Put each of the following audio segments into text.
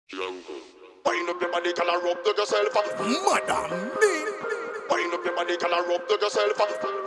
Wind up your body, girl, and rub to yourself. Madam me. Wind up your body, girl, and rub to yourself.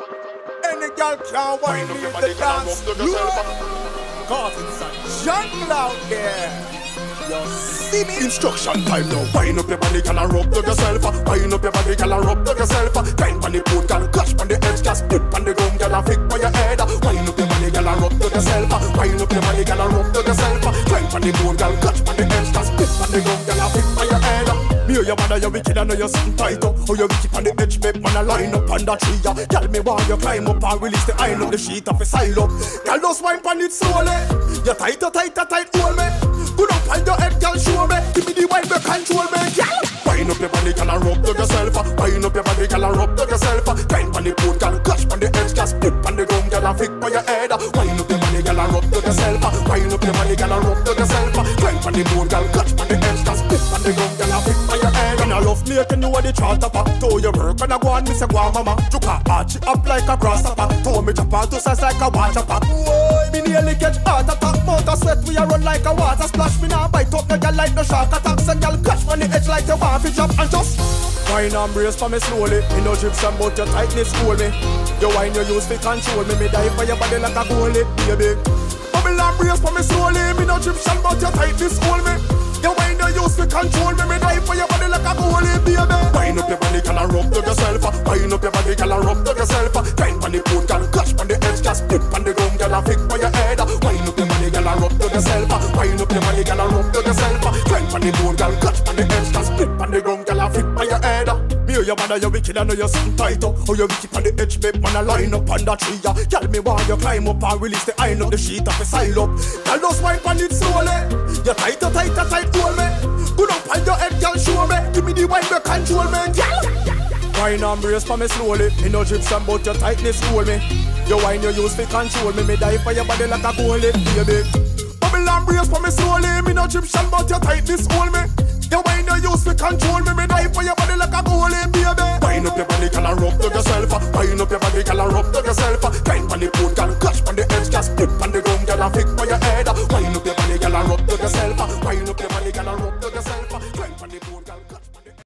Any girl can wind Wind up your up body, the girl, and rub dance to floor. yourself. Cause it's a jungle out there. You see me? Instruction time now. Wind up your body, girl, and rub to yourself. Wind up your body, girl, and rub to yourself. Grind on the boot, girl, clutch on the edge, just split on the ground, girl, and flick by your head. Wind up your body, girl, and rub to yourself. Wind up your body, girl, and rub to yourself. Grind on the boot, girl, clutch on the edge, just split on the ground, girl, and flick by your head. Me or your mother, you wicked, I know you're sitting tight up. Or you wicked on the edge, make man a line up on that tree. Tell me why you climb up and release the iron up the sheet of a silo. Girl, just wine pan it slowly. You tight, hold me. Put up on your head, girl, show me. Give me the wine, me control me, girl. Wind up your body, girl, and rub to yourself. Wind up your body, girl, and rub to yourself. Grind on the boot, girl, clutch on the edge, just split on the ground, girl, and flick by your head. Wind up your body, girl, and rub to yourself. Wind up your body, girl, and rub to yourself. Grind on the boot, girl, clutch on the edge, just split on the ground, girl, and flick by your head. And I love me, can you what the chart up? To your work, when I go on, me say go on, mama. Juka arch it up like a grasshopper. To me chop out to size like a water pop. Whoa, me nearly catch heart attack. Motor sweat, we a run like a water splash. Me now bite up, no girl like no shark attack. So girl catch on the edge like you want to jump and just wine and brace for me slowly. Me no Egyptian but your tightness school me. You wine you use to control me. Me die for your body like a goalie, baby. Bubble and brace for me slowly. Me no Egyptian but your tightness school me. You wine you use to control me. Me die for your body like a goalie, baby. Wind up your body, girl, and rub to yourself. Wind up your body, girl, and rub to yourself. Grind on the boot, girl, clutch on the edge, just split on the ground, girl, and flick by your head. Wind up your body, girl, and rub to yourself. Wind up your body, girl, and rub to yourself. Grind on the boot, girl, clutch on the edge, just split on the ground, girl, and flick by your head. Me or your mother, you wicked, I know you're sitting tight up. Or you wicked on the edge, make man a line up on that tree. Tell me why you climb up and release the iron up the sheet of a silo. Girl, just wipe on it slowly. You tight, hold me. Put up on your head, girl, show me. Give me the wine, me control me, girl. Wine and brace for me slowly. Me no Egyptian but your tightness hold me. Your wine you use to control me. Me die for your body like a goalie, baby. Bubble and brace for me slowly. Me no Egyptian but your tightness hold me. Your wine you use to control me. Me die for your body like a goalie, baby. Wind up your body, girl, and rub to yourself. Wind up your body, girl, and rub to yourself. Grind on the boot, girl, clutch on the edge, just split on the ground, girl, and flick by your head. Wind up your body, girl, and rub to yourself.